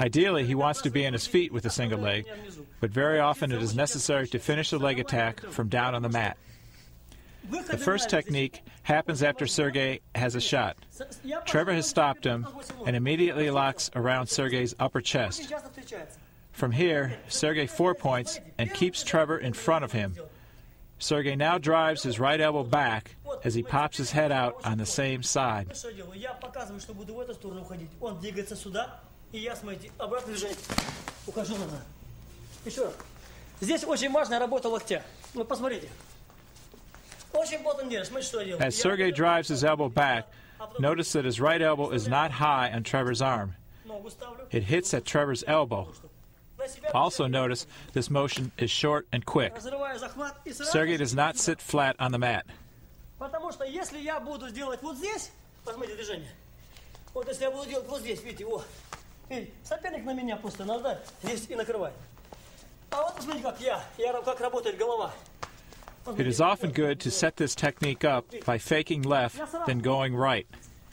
Ideally, he wants to be on his feet with a single leg, but very often it is necessary to finish the leg attack from down on the mat. The first technique happens after Sergey has a shot. Trevor has stopped him and immediately locks around Sergey's upper chest. From here, Sergey 4 points and keeps Trevor in front of him. Sergey now drives his right elbow back as he pops his head out on the same side. As Sergey drives his elbow back, notice that his right elbow is not high on Trevor's arm. It hits at Trevor's elbow. Also notice this motion is short and quick. Sergey does not sit flat on the mat. It is often good to set this technique up by faking left, then going right.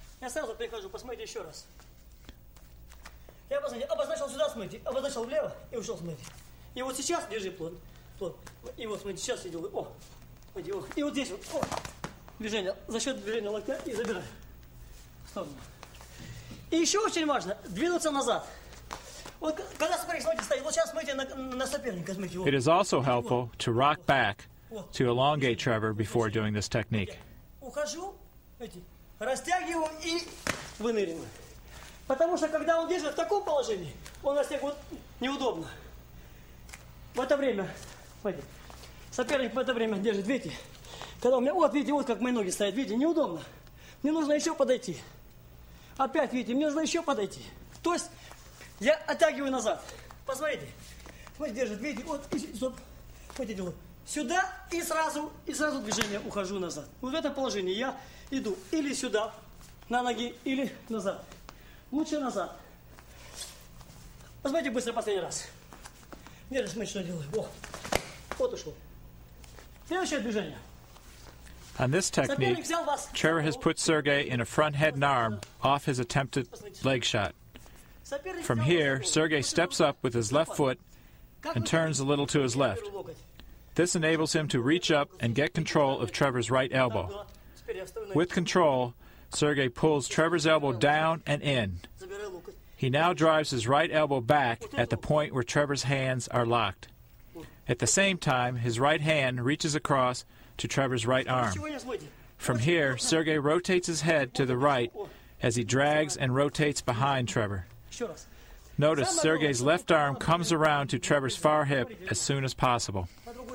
Я обозначил сюда, смотрите, обозначил влево и ушел, смотрите. И вот сейчас держи плотно, плотно. И вот, смотрите, сейчас я делаю, смотрите, и вот здесь вот, движение, за счет движения локтя и забираю в сторону. И еще очень важно, двинуться назад. Вот когда соперник, смотрите, стоит, вот сейчас смотрите на соперника, смотрите. It is also helpful to rock back to elongate Trevor before doing this technique. Ухожу, смотрите, растягиваю и выныриваю. Потому что, когда он держит в таком положении, он растягивает неудобно. В это время, смотрите, соперник в это время держит, видите, когда у меня, вот видите, вот как мои ноги стоят, видите, неудобно. Мне нужно еще подойти. Опять, видите, мне нужно еще подойти. То есть, я оттягиваю назад. Посмотрите, смотрите, держит, видите, вот, смотрите, делаю. Сюда и сразу движение ухожу назад. Вот в этом положении я иду или сюда, на ноги, или назад. Лучше назад. Посмотрите быстро последний раз. Держи, смотри, что делаю. Вот ушел. Следующее движение. On this technique, Trevor has put Sergey in a front head and arm off his attempted leg shot. From here, Sergey steps up with his left foot and turns a little to his left. This enables him to reach up and get control of Trevor's right elbow. With control, Sergey pulls Trevor's elbow down and in. He now drives his right elbow back at the point where Trevor's hands are locked. At the same time, his right hand reaches across to Trevor's right arm. From here, Sergey rotates his head to the right as he drags and rotates behind Trevor. Notice Sergey's left arm comes around to Trevor's far hip as soon as possible.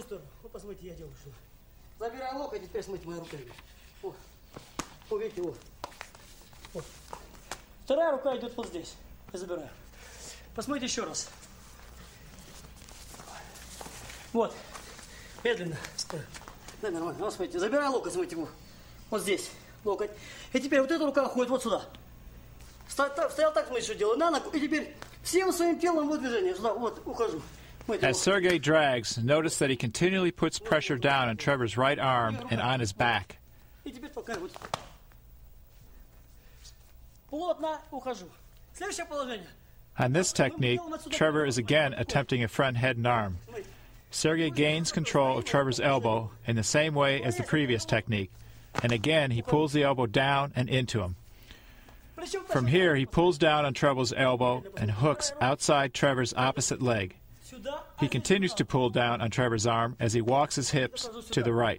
Вторая рука идет вот здесь. Я забираю. Посмотрите еще раз. Вот. Медленно. Да, нормально. Вот, смотрите. Забираю локоть, смотрите. Вот здесь. Локоть. И теперь вот эта рука уходит вот сюда. Стоял так, смотрите, что делаю. На ногу. И теперь всем своим телом вот движение. Сюда, вот, ухожу. As Sergey drags, notice that he continually puts pressure down on Trevor's right arm and on his back. И теперь пока вот. Плотно ухожу. Следующее положение. On this technique, Trevor is again attempting a front head and arm. Sergey gains control of Trevor's elbow in the same way as the previous technique, and again he pulls the elbow down and into him. From here, he pulls down on Trevor's elbow and hooks outside Trevor's opposite leg. He continues to pull down on Trevor's arm as he walks his hips to the right.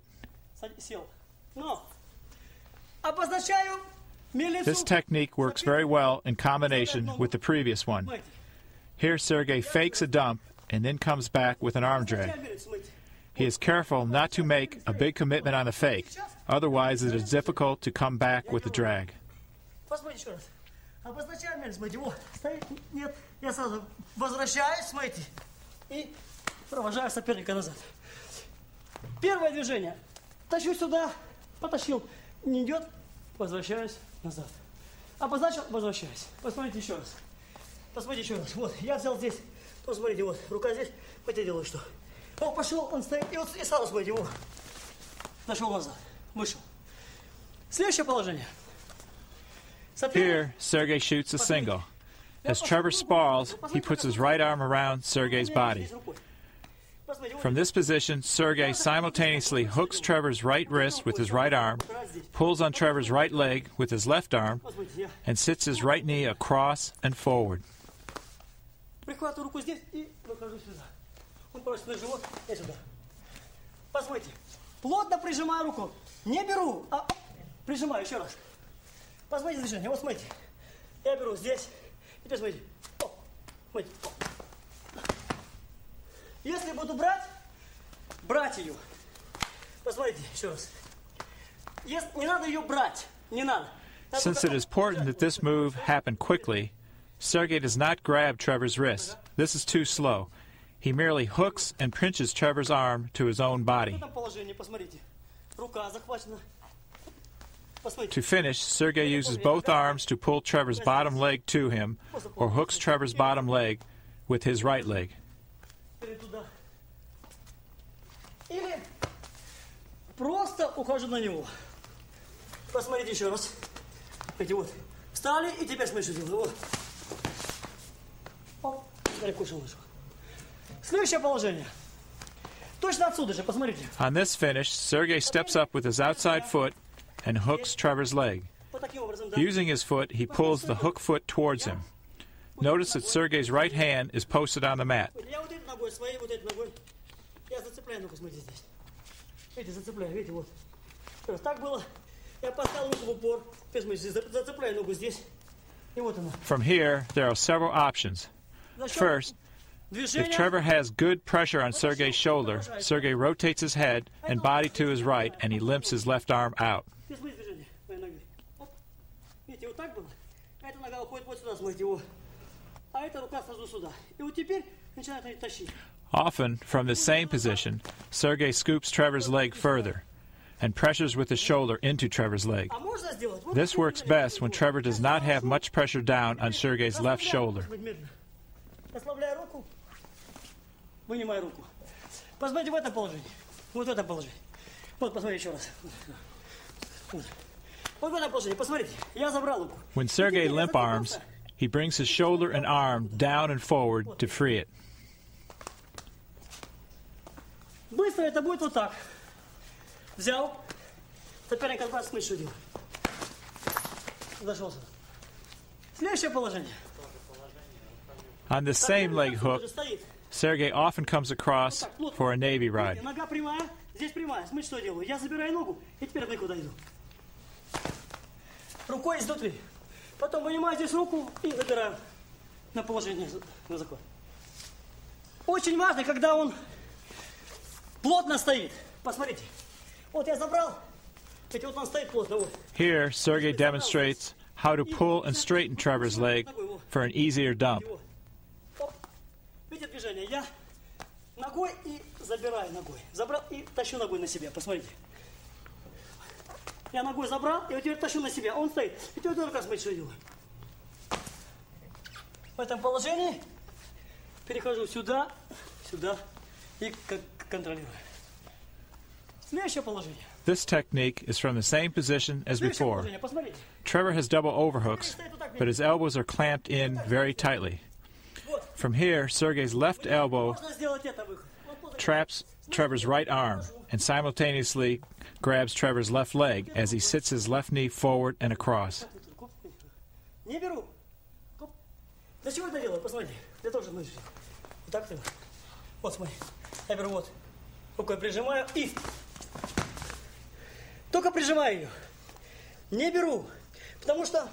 This technique works very well in combination with the previous one. Here, Sergey fakes a dump and then comes back with an arm drag. He is careful not to make a big commitment on the fake, otherwise it is difficult to come back with the drag. И провожаю соперника назад. Первое движение. Тащу сюда, потащил. Не идет, возвращаюсь назад. Обозначил, возвращаюсь. Посмотрите еще раз. Посмотрите еще раз. Вот, я взял здесь. Посмотрите, вот, рука здесь. Вот я делаю что. Он пошел, он стоит. И вот, и сразу, смотрите, вот. Дошел назад. Вышел. Следующее положение. Here, Sergey shoots a single. As Trevor spalls, he puts his right arm around Sergei's body. From this position, Sergei simultaneously hooks Trevor's right wrist with his right arm, pulls on Trevor's right leg with his left arm, and sits his right knee across and forward. Прихватываю руку здесь и выхожу сюда. Он просит на живот, я сюда. Посмотрите. Плотно прижимаю руку. Не беру, а прижимаю еще раз. Посмотрите движение. Вот смотрите. Я беру здесь. И теперь смотрите. Смотрите. Если буду брать ее. Посмотрите еще раз. Не надо ее брать. Не надо. Since it is important that this move happen quickly, Sergei does not grab Trevor's wrist. This is too slow. He merely hooks and pinches Trevor's arm to his own body. To finish, Sergei uses both arms to pull Trevor's bottom leg to him, or hooks Trevor's bottom leg with his right leg. Или просто ухожу на него. Посмотрите еще раз. Эти вот. Встали, и теперь смотрите, что делаю. Вот. Далеко ушел. Следующее положение. Точно отсюда же, посмотрите. On this finish, Sergei steps up with his outside foot and hooks Trevor's leg. Using his foot, he pulls the hook foot towards him. Notice that Sergei's right hand is posted on the mat. Я вот этой ногой своей, вот этой ногой. Я зацепляю ногу, смотрите здесь. Видите, зацепляю, видите, вот. Так было. Я поставил руку в упор. Теперь смотрите, зацепляю ногу здесь. И вот она. From here, there are several options. First, if Trevor has good pressure on Sergei's shoulder, Sergei rotates his head and body to his right, and he limps his left arm out. Видите, вот так было. Эта нога уходит вот сюда, смотрите, вот. А эта рука сразу сюда. И вот теперь начинает тащить. Often, from the same position, Sergei scoops Trevor's leg further and pressures with his shoulder into Trevor's leg. This works best when Trevor does not have much pressure down on Sergei's left shoulder. Расслабляю руку, вынимаю руку. Посмотрите в этом положении. Вот в этом положении. Вот, посмотрите еще раз. Вот в этом положении, посмотрите. Я забрал руку. When Sergei limp arms, he brings his shoulder and arm down and forward to free it. Быстро это будет вот так. Взял. Теперь как раз смысл делаю. Зашел сюда. Следующее положение. On the same leg hook, Sergei often comes across for a Navy ride. Нога прямая, здесь прямая. Смотрите, что я делаю. Я забираю ногу и теперь куда иду. Рукой изнутри. Потом вынимаю здесь руку и забираю на положение на заход. Очень важно, когда он плотно стоит. Посмотрите. Вот я забрал. Ведь вот он стоит плотно. Вот. Here, Sergei demonstrates how to pull and straighten Trevor's leg for an easier dump. Видите движение? Я ногой и забираю ногой. Забрал и тащу ногой на себя. Посмотрите. Я ногой забрал, и вот теперь тащу на себя. Он стоит. И теперь только смотрите, что я делаю. В этом положении перехожу сюда, сюда и контролирую. Следующее положение. This technique is from the same position as before. Trevor has double overhooks, but his elbows are clamped in very tightly. From here, Sergei's left elbow traps Trevor's right arm and simultaneously grabs Trevor's left leg as he sits his left knee forward and across. Не беру. Для чего это делаю? Посмотрите. Я тоже мыслю. Вот так ты. Вот смотри. Я беру вот. Рукой прижимаю и... Только прижимаю ее. Не беру. Потому что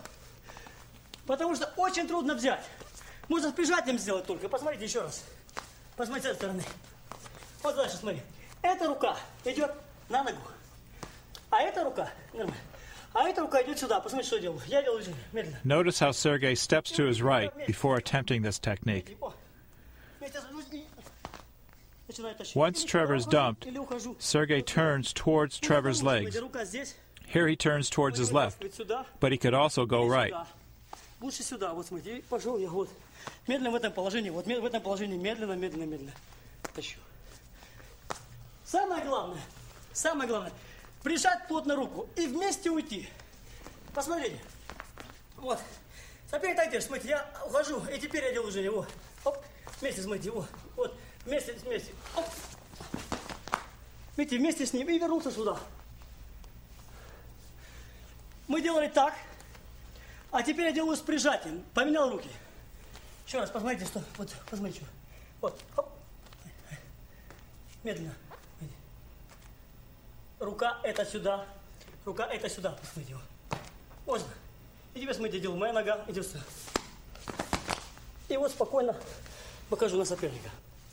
очень трудно взять. Можно с прижатием сделать только. Посмотрите еще раз. Посмотрите с этой стороны. Вот дальше смотри. Эта рука идет на ногу. А эта рука... Нормально. А эта рука идет сюда. Посмотрите, что я делаю. Я делаю медленно. Notice how Sergei steps to his right before attempting this technique. Once Trevor is dumped, Sergei turns towards Trevor's legs. Here he turns towards his left, but he could also go right. Лучше сюда. Вот смотрите. Пошел я вот. Медленно в этом положении. Вот в этом положении медленно, медленно, медленно. Тащу. Самое главное, прижать плотно руку и вместе уйти. Посмотрите. Вот. Соперник так держит, смотрите, я ухожу, и теперь я делаю движение, вот. Оп, вместе, смотрите, вот, вместе, оп. Видите, вместе с ним, и вернулся сюда. Мы делали так, а теперь я делаю с прижатием, поменял руки. Еще раз, посмотрите, что, вот, посмотрите, вот, оп. Медленно. Рука это сюда, посмотрите, можно. И теперь, смотрите, делаю, моя нога идет сюда. И вот спокойно покажу на соперника.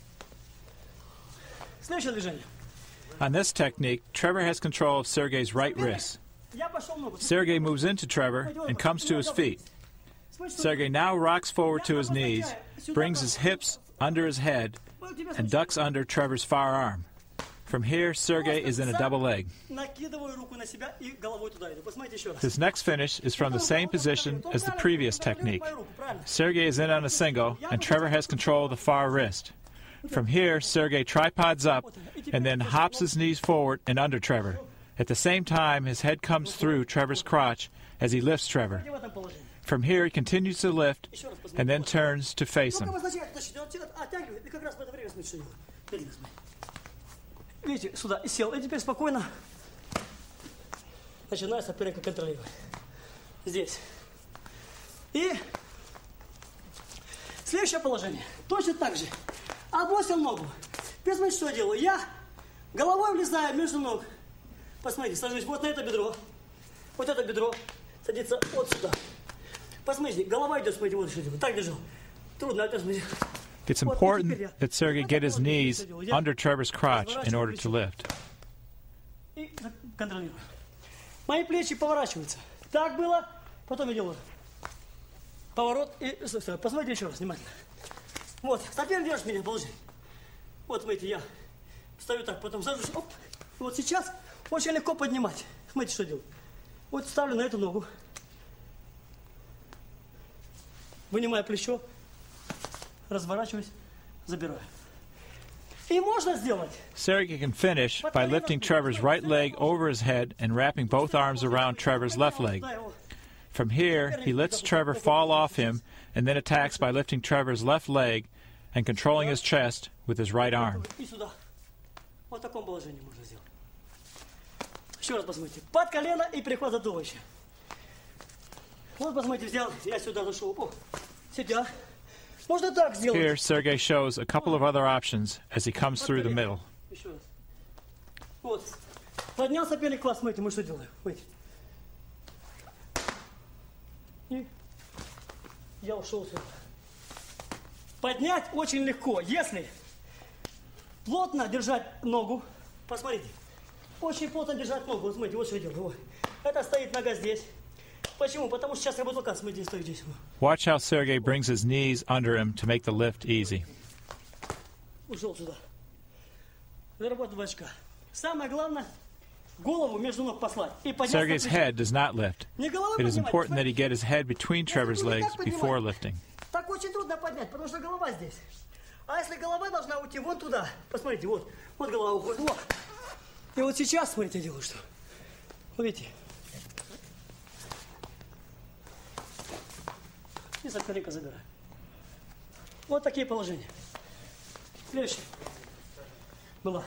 Следующее движение. On this technique, Trevor has control of Sergey's right wrist. Sergey moves into Trevor and comes to his feet. Sergey now rocks forward to his knees, brings his hips under his head, and ducks under Trevor's far arm. From here, Sergey is in a double leg. His next finish is from the same position as the previous technique. Sergey is in on a single, and Trevor has control of the far wrist. From here, Sergey tripods up and then hops his knees forward and under Trevor. At the same time, his head comes through Trevor's crotch as he lifts Trevor. From here, he continues to lift and then turns to face him. Видите, сюда сел, и теперь спокойно начинаю соперника контролировать. Здесь. И следующее положение. Точно так же. Отбросил ногу. Теперь смотрите, что я делаю. Я головой влезаю между ног. Посмотрите, сажусь вот на это бедро. Вот это бедро садится вот сюда. Посмотрите, голова идет, смотрите, вот что делаю. Так держу. Трудно, опять смотрите. It's important that Sergey get his knees under Trevor's crotch in order to lift. И контролирую. Мои плечи поворачиваются. Так было, потом я делаю поворот и посмотрите еще раз внимательно. Вот, соперник держит меня, положи. Вот, смотрите, я встаю так, потом сажусь, оп. Вот сейчас очень легко поднимать. Смотрите, что делаю. Вот ставлю на эту ногу. Вынимаю плечо. Разворачиваюсь, забираю. И можно сделать. Sergey can finish by lifting Trevor's right leg over his head and wrapping both arms around Trevor's left leg. From here, he lets Trevor fall off him and then attacks by lifting Trevor's left leg and controlling his chest with his right arm. И сюда. Вот в таком положении можно сделать. Еще раз посмотрите. Под колено и прихват за туловище. Вот посмотрите, взял, я сюда зашел. О, сюда. Here, Sergey shows a couple of other options as he comes through the middle. Вот. Поднял соперник класс, смотрите, мы что делаем? И я ушел сюда. Поднять очень легко, если плотно держать ногу. Посмотрите. Очень плотно держать ногу. Вот смотрите, вот что я делаю. Вот. Это стоит нога здесь. Почему? Потому что сейчас я буду как смотрите, стою здесь. Watch how Sergey brings his knees under him to make the lift easy. Ушел сюда. Заработал 2 очка. Самое главное, голову между ног послать. Sergey's head does not lift. It is important that he get his head between Trevor's legs before lifting. Так очень трудно поднять, потому что голова здесь. А если голова должна уйти вон туда, посмотрите, вот голова уходит, вот. И вот сейчас, смотрите, я делаю что. Вы видите? И соперника забираю. Вот такие положения. Следующее. Была.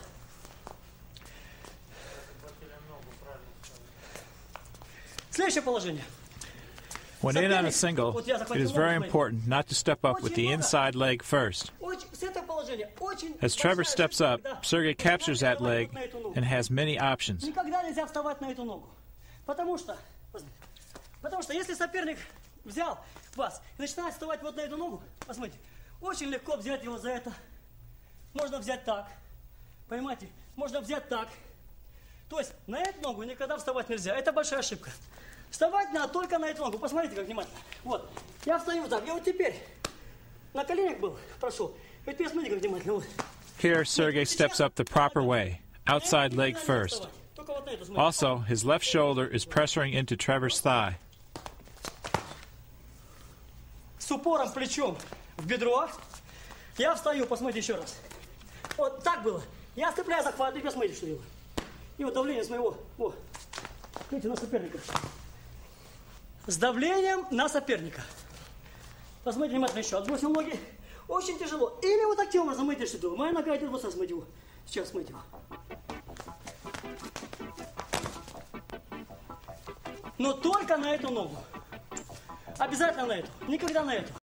Следующее положение. When in on a single, it is very important not to step up with the inside leg first. As Trevor steps up, Sergey captures that leg and has many options. Никогда нельзя вставать на эту ногу. Потому что если соперник взял вас и начинает вставать вот на эту ногу, посмотрите, очень легко взять его за это. Можно взять так, понимаете? Можно взять так. То есть на эту ногу никогда вставать нельзя. Это большая ошибка. Вставать надо только на эту ногу. Посмотрите, как внимательно. Вот. Я встаю так. Я вот теперь на коленях был, прошел. Вот теперь смотрите, как внимательно. Вот. Here, Sergey steps up the proper way, outside leg first. Also, his left shoulder is pressuring into Trevor's thigh. С упором плечом в бедро. Я встаю, посмотрите еще раз. Вот так было. Я цепляю захват, и посмотрите, что делаю. И вот давление с моего, вот, видите, на соперника. С давлением на соперника. Посмотрите внимательно еще. Отбросил ноги. Очень тяжело. Или вот таким образом мы идем сюда. Моя нога идет вот сейчас, смотрю. Сейчас смотрю. Но только на эту ногу. Обязательно на эту. Никогда на эту.